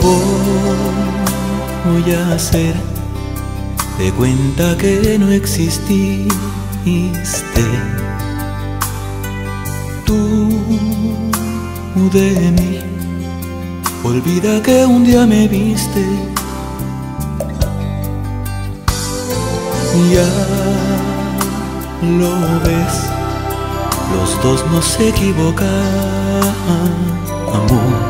voy a hacer de cuenta que no exististe. Tú de mí, olvida que un día me viste. Ya lo ves, los dos nos equivocamos.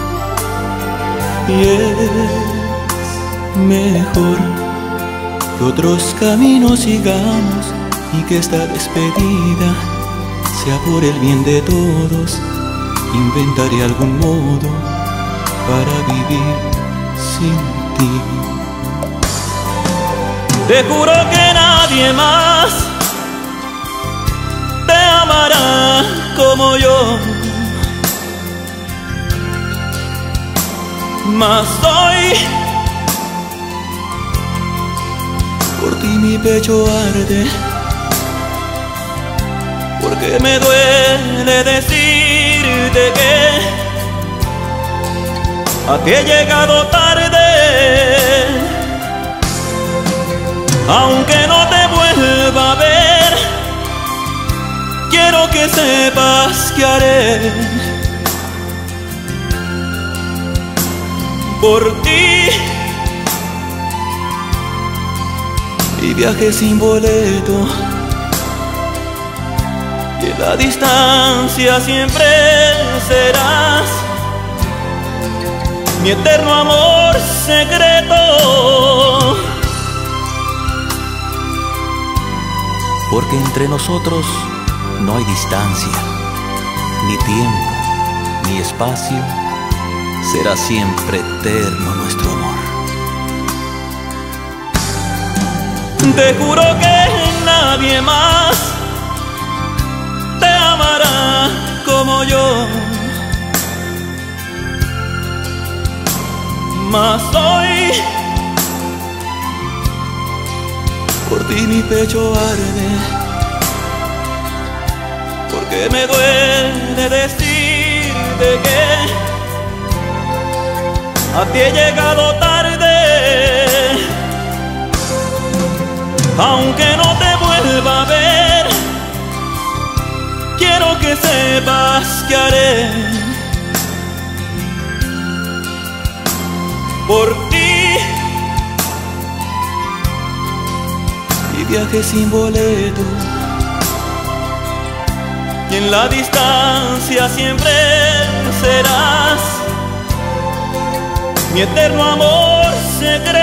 Y es mejor que otros caminos sigamos y que esta despedida sea por el bien de todos. Inventaré algún modo para vivir sin ti. Te juro que nadie más te amará como yo. Mas hoy por ti mi pecho arde, porque me duele decirte que a ti he llegado tarde. Aunque no te vuelva a ver, quiero que sepas que haré por ti y viaje sin boleto, y en la distancia siempre serás mi eterno amor secreto. Porque entre nosotros no hay distancia, ni tiempo, ni espacio. Será siempre eterno nuestro amor. Te juro que nadie más te amará como yo. Mas hoy por ti mi pecho arde, porque me duele decirte que a ti he llegado tarde. Aunque no te vuelva a ver, quiero que sepas que haré por ti y viaje sin boleto, y en la distancia siempre serás mi eterno amor secreto.